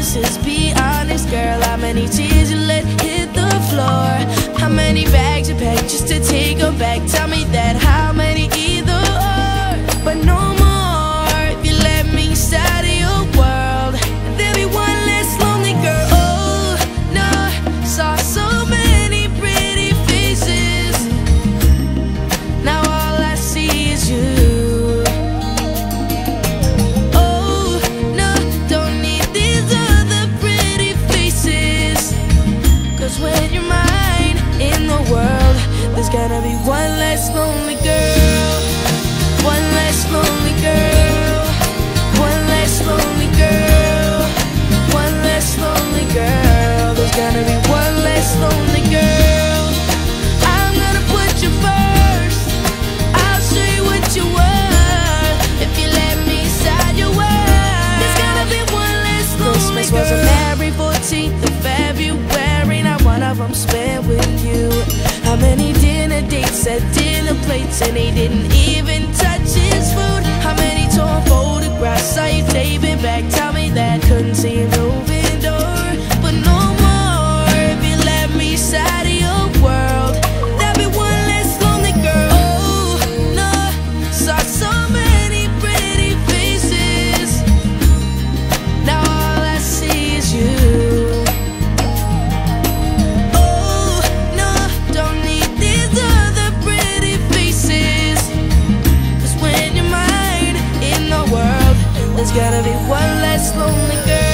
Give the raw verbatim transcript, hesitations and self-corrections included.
faces. Be honest, girl, how many tears you let hit the floor? How many bags you packed just to take them back? Tell me that, how many either or? But no more, if you let me inside of your world, there'll be one less lonely girl. Oh, no, saw so many pretty faces, now all I see is you. Oh, no, don't need these other pretty faces, 'cause when you're mine in the world, there's gotta be one less lonely girl. One less lonely girl. One less lonely girl. One less lonely girl. There's gotta be one less lonely girl. I'm gonna put you first. I'll show you what you want if you let me inside your world. There's gotta be one less lonely girl. Christmas was on every fourteenth of February. Not one of them spent with you. How many dinner dates at dinner plates and he didn't even touch his food? How many torn photographs saw you taping back? Tell me that, couldn't see an open door. But no more, if you let me inside of your world, there'll be one less lonely girl. Oh, no, saw so many pretty faces, now all I see is you. There's gotta be one less lonely girl.